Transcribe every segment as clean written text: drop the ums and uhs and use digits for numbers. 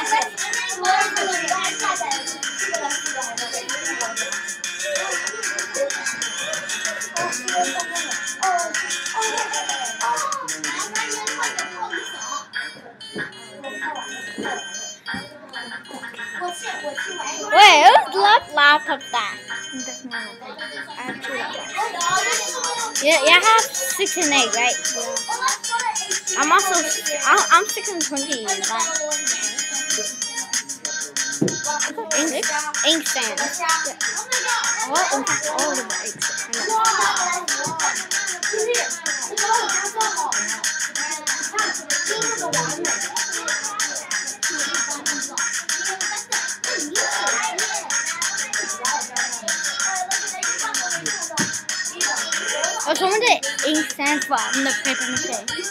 Wait, whose laptop's that? That's my laptop. I have 2 laptops. Yeah, I have 6 and 8, right? Yeah. I'm 6 and 20. Inkstand. Yeah. All of the Oh, someone did inkstand for the paper mache.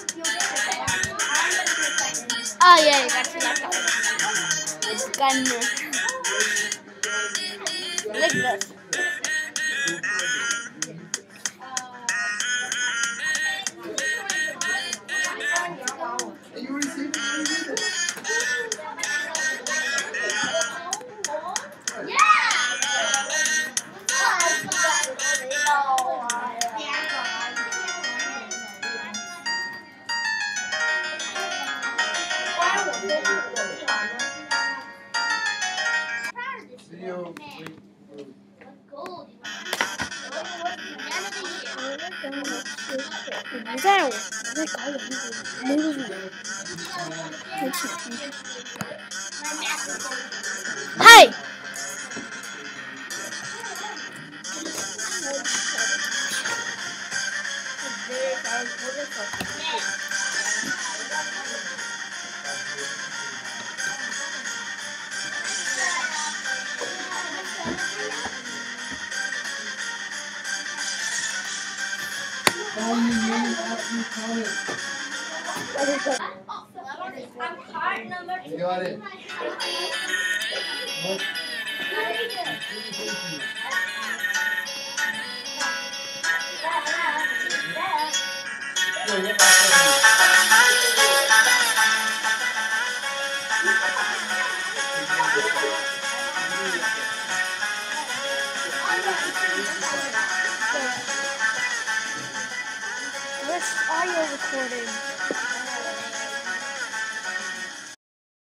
Oh yeah, that's your laptop. It's gun. Look at this. Hey! You got it. What's audio recording?